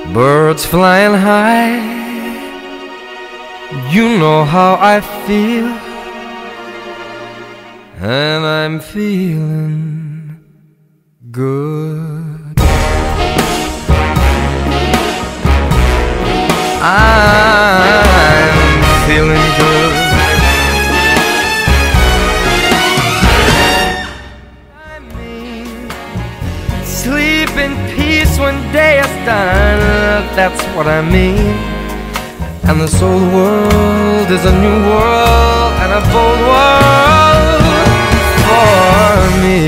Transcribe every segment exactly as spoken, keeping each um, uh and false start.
birds flying high. You know how I feel, and I'm feeling good. I'm feeling good. I mean, sleep in peace when day is done. That's what I mean. And this old world is a new world and a bold world for me.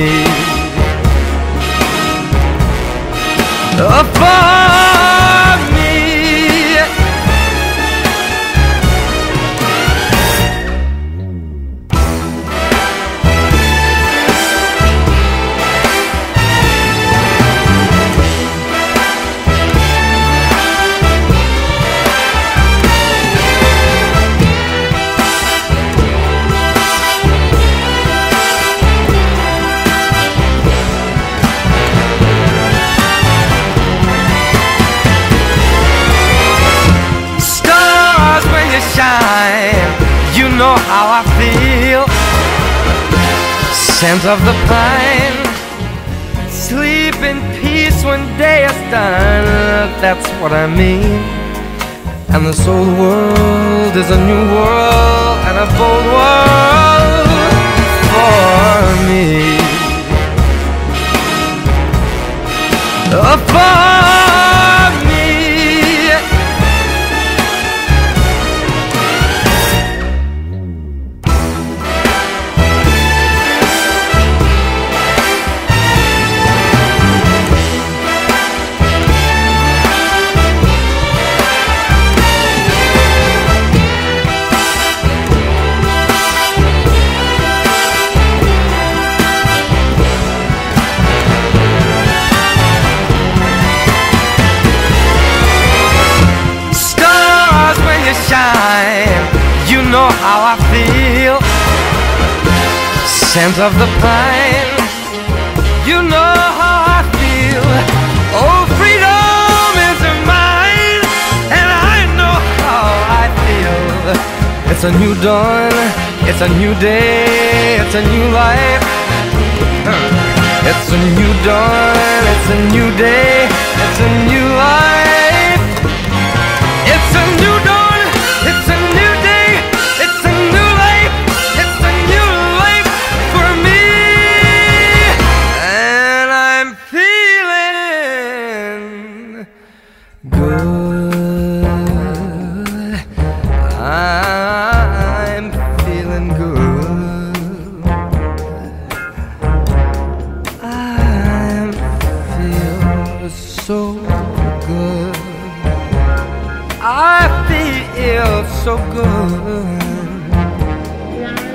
Uh, for me. You know how I feel. Scent of the pine. Sleep in peace when day is done. That's what I mean. And this old world is a new world and a bold world for me. Oh, for me. You know how I feel. Scent of the pine. You know how I feel. Oh, freedom is mine, and I know how I feel. It's a new dawn, it's a new day, it's a new life. It's a new dawn, it's a new day, it's a new life. It's a new dawn. It's a new day, it's a new life, it's a new life for me. And I'm feeling good. I'm feeling good. I feel so good. I feel so good.